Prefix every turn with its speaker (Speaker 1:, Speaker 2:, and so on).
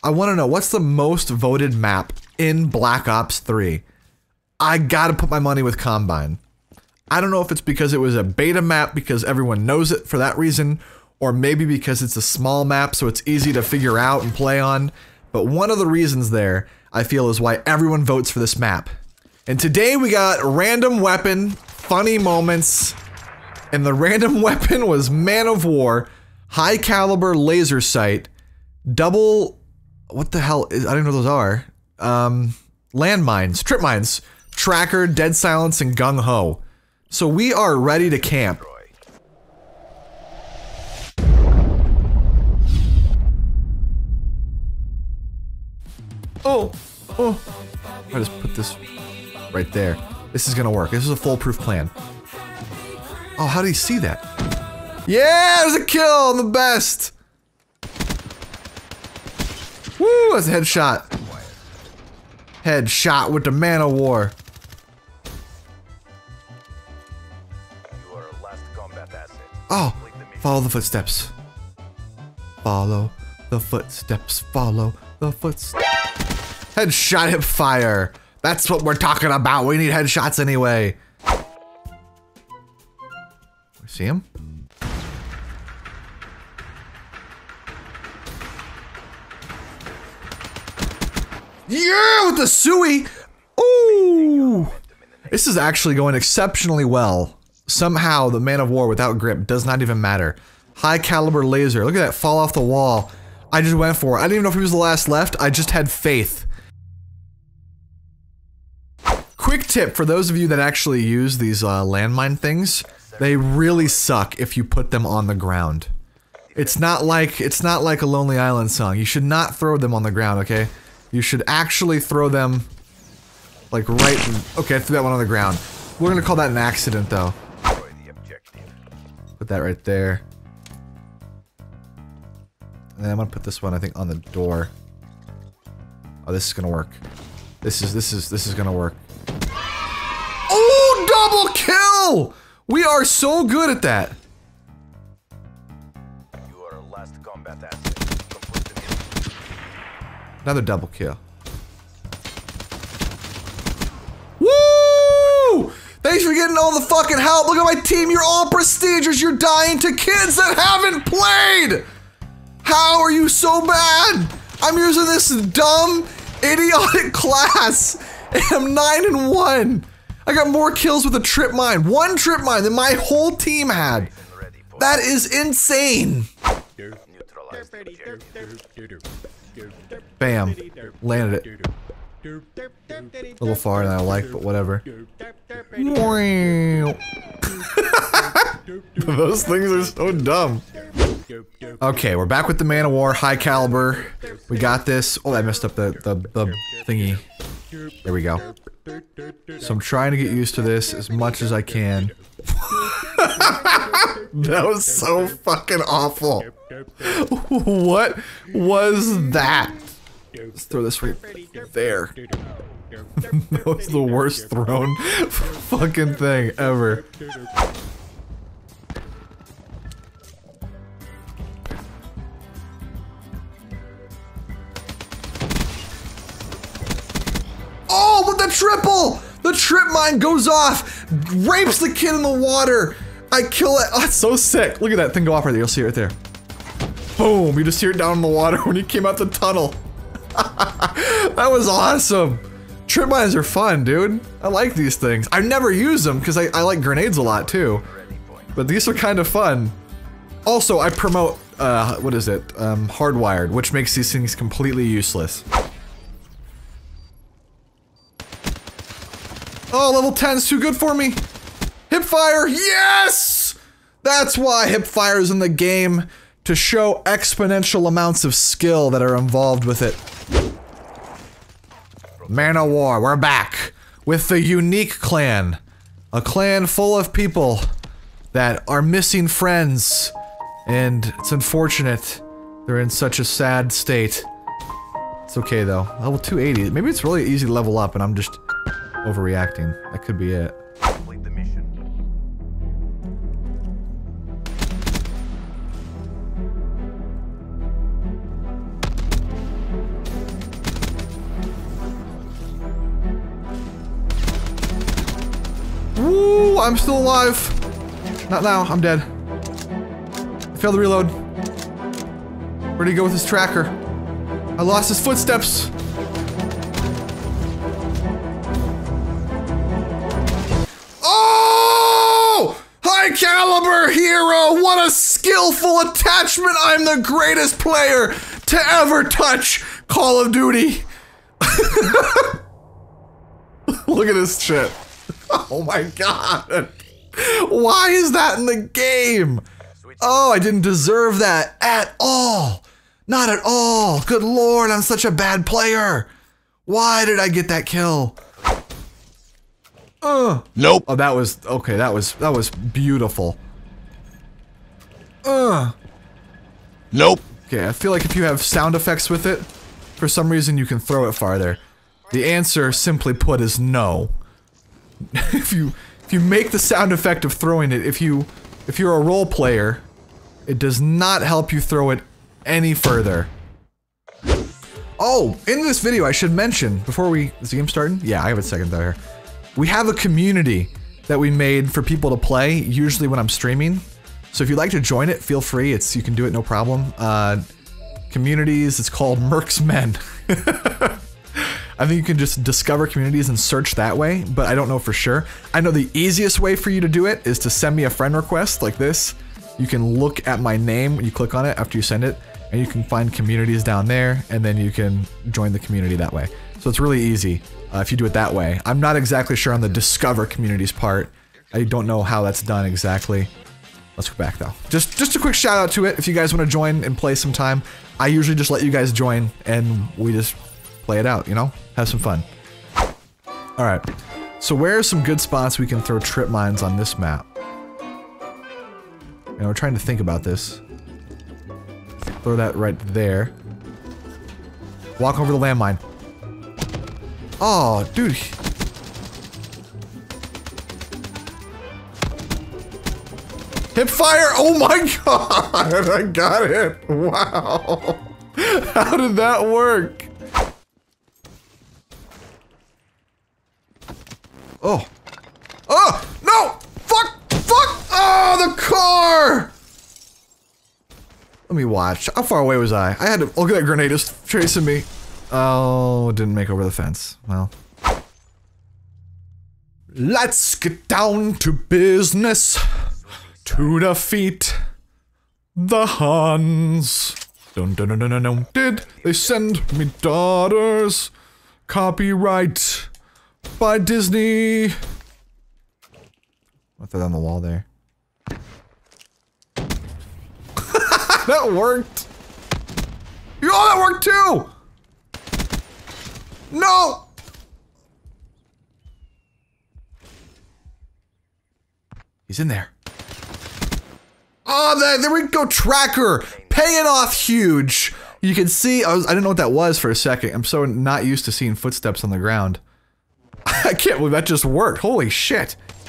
Speaker 1: I want to know, what's the most voted map in Black Ops 3? I gotta put my money with Combine. I don't know if it's because it was a beta map because everyone knows it for that reason, or maybe because it's a small map so it's easy to figure out and play on, but one of the reasons there, I feel, is why everyone votes for this map. And today we got random weapon, funny moments, and the random weapon was Man of War, high caliber laser sight, double, what the hell is, I don't know what those are, landmines, trip mines, tracker, dead silence, and gung ho. So we are ready to camp. Oh, I just put this right there. This is gonna work. This is a foolproof plan. Oh, how did he see that? Yeah, there's a kill! I'm the best! Woo, that's a headshot. Headshot with the Man of War. Oh, follow the footsteps. Follow the footsteps. Follow the footsteps. Headshot, hip fire. That's what we're talking about. We need headshots anyway. We see him? Yeah, with the Sui. Ooh. This is actually going exceptionally well. Somehow the Man of War without grip does not even matter. High caliber laser. Look at that fall off the wall. I just went for it. I didn't even know if he was the last left. I just had faith. Quick tip for those of you that actually use these landmine things. They really suck if you put them on the ground. It's not like a Lonely Island song. You should not throw them on the ground, okay? You should actually throw them like right. Okay, I threw that one on the ground. We're gonna call that an accident though. Put that right there. And then I'm gonna put this one, I think, on the door. Oh, this is gonna work. This is gonna work. Oh, double kill! We are so good at that. Another double kill. Woo! Thanks for getting all the fucking help. Look at my team. You're all prestigious. You're dying to kids that haven't played. How are you so bad? I'm using this dumb, idiotic class, and I'm 9-1. I got more kills with a trip mine. One trip mine than my whole team had. That is insane. Bam. Landed it. A little farther than I like, but whatever. Those things are so dumb. Okay, we're back with the Man of War, high caliber. We got this. Oh, I messed up the thingy. There we go. So I'm trying to get used to this as much as I can. That was so fucking awful. What was that? Let's throw this right there. That was the worst thrown fucking thing ever. Oh, but the triple! The trip mine goes off, rapes the kid in the water. I kill it. Oh, it's so sick. Look at that thing go off right there. You'll see it right there. Boom! You just hear it down in the water when you came out the tunnel. That was awesome. Trip mines are fun, dude. I like these things. I never use them because I like grenades a lot too. But these are kind of fun. Also, I promote, what is it? Hardwired, which makes these things completely useless. Oh, level 10's too good for me. Hipfire, yes! That's why Hipfire is in the game, to show exponential amounts of skill that are involved with it. Man of War, we're back with the unique clan. A clan full of people that are missing friends, and it's unfortunate they're in such a sad state. It's okay though. Level 280, maybe it's really easy to level up and I'm just overreacting. That could be it.
Speaker 2: Complete the mission.
Speaker 1: I'm still alive. Not now, I'm dead. I failed to reload. Where'd he go with his tracker? I lost his footsteps. Oh! High caliber hero! What a skillful attachment! I'm the greatest player to ever touch Call of Duty. Look at this shit. Oh my god. Why is that in the game? Oh, I didn't deserve that at all. Not at all. Good lord, I'm such a bad player. Why did I get that kill?
Speaker 2: Nope.
Speaker 1: Oh, that was okay. That was beautiful. Nope. Okay, I feel like if you have sound effects with it, for some reason you can throw it farther. The answer, simply put, is no. If you make the sound effect of throwing it, if you're a role player, it does not help you throw it any further. Oh, in this video I should mention, before is the game starting? Yeah, I have a second there. We have a community that we made for people to play, usually when I'm streaming. So if you'd like to join it, feel free, you can do it no problem. Communities, it's called Mercs Men. I think you can just discover communities and search that way, but I don't know for sure. I know the easiest way for you to do it is to send me a friend request like this. You can look at my name when you click on it after you send it, and you can find communities down there, and then you can join the community that way. So it's really easy if you do it that way. I'm not exactly sure on the discover communities part. I don't know how that's done exactly. Let's go back though. Just a quick shout out to it if you guys want to join and play sometime. I usually just let you guys join and we just play it out, you know? Have some fun. Alright, so where are some good spots we can throw trip mines on this map? You know, we're trying to think about this. Throw that right there. Walk over the landmine. Oh, dude. Hip fire! Oh my god! I got it! Wow! How did that work? Oh. Oh! No! Fuck! Fuck! Oh, the car! Let me watch. How far away was I? I had to look at that grenade just chasing me. Oh, didn't make over the fence. Well. Let's get down to business. To defeat the Huns. Dun dun dun dun dun dun. Did they send me daughters? Copyright by Disney. I'll throw that on the wall there. That worked. Oh, that worked too. No. He's in there. Oh, there we go, tracker! Paying off huge! You can see, I didn't know what that was for a second. I'm so not used to seeing footsteps on the ground. I can't believe that just worked. Holy shit.